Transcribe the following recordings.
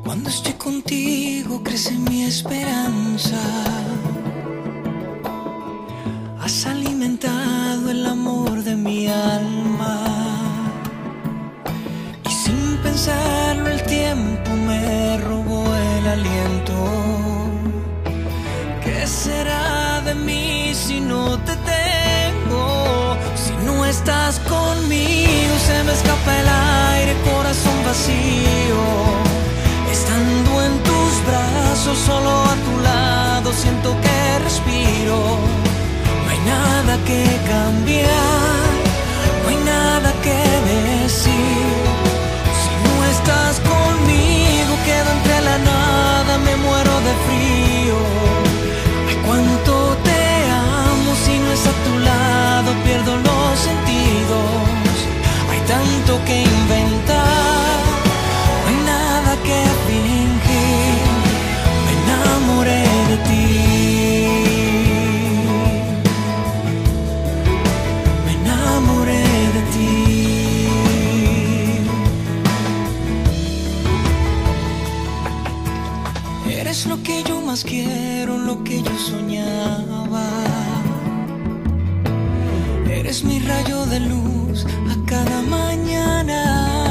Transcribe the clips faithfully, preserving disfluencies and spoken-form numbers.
Cuando estoy contigo crece mi esperanza. Has alimentado el amor de mi alma y sin pensarlo el tiempo me robó el aliento. ¿Qué será de mí si no te tengo? Si no estás conmigo se me escapa el aire, corazón vacío. Estando en tus brazos, solo a tu lado, siento que respiro. No hay nada que cambiar, no hay nada que decir. Si no estás conmigo, quedo entre la nada, me muero de frío. Ay, cuánto te amo, si no es a tu lado, pierdo los sentidos. Hay tanto que inventar, no hay nada que fingir. Me enamoré de ti. Me enamoré de ti. Eres lo que yo más quiero, lo que yo soñaba. Eres mi rayo de luz a cada mañana.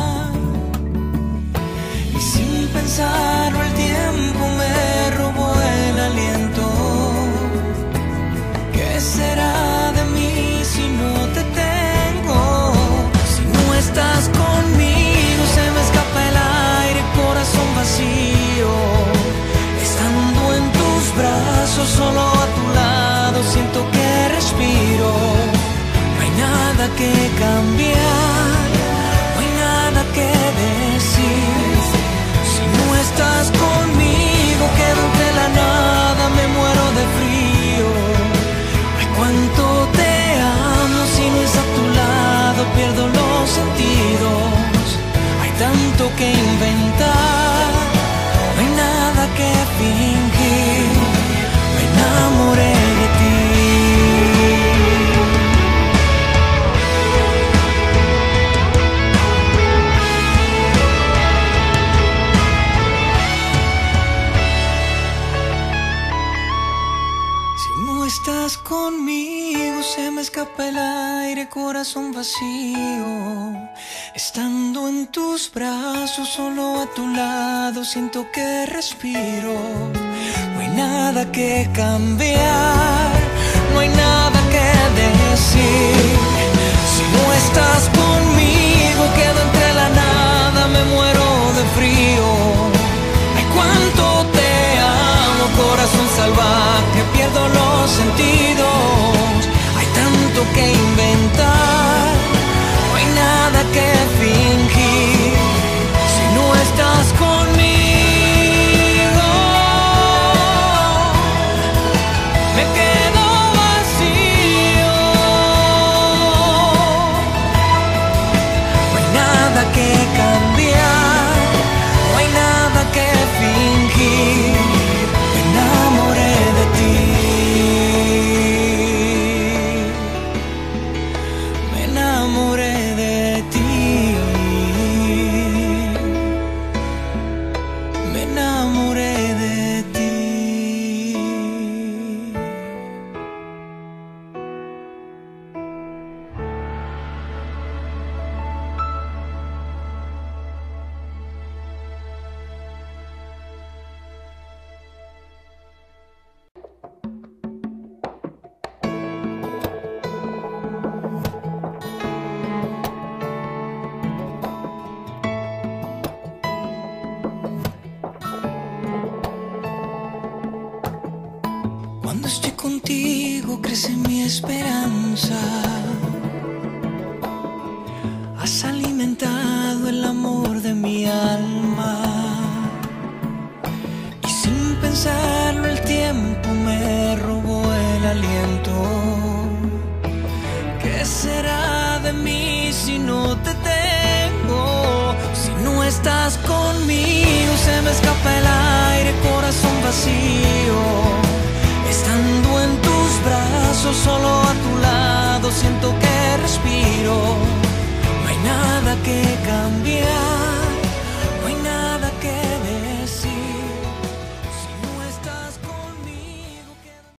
Y sin pensarlo el tiempo me robó el aliento. ¿Qué será de mí si no te tengo? Si no estás conmigo se me escapa el aire, corazón vacío. Estando en tus brazos, solo a tu lado, siento que respiro. No hay nada que cambiar, no hay nada que decir. Si no estás conmigo, quedo entre la nada, me muero de frío. Ay, cuánto te amo, si no es a tu lado, pierdo los sentidos. Hay tanto que inventar, no hay nada que fingir. Me enamoré de ti. Estás conmigo, se me escapa el aire, corazón vacío. Estando en tus brazos, solo a tu lado, siento que respiro. No hay nada que cambiar, no hay nada que decir. Si no estás conmigo, quedo entre la nada, me muero de frío. Ay, cuánto te amo, corazón salvaje, pierdo los sentidos. Hay tanto que inventar, no hay nada que fingir. Si no estás conmigo, me quedo vacío. No hay nada que cambiar, no hay nada que fingir. Me enamoré de ti. Me enamoré de ti. Me enamoré de ti. Cuando estoy contigo crece mi esperanza. Has alimentado el amor de mi alma y sin pensarlo el tiempo me robó el aliento. ¿Qué será de mí si no te tengo? Si no estás conmigo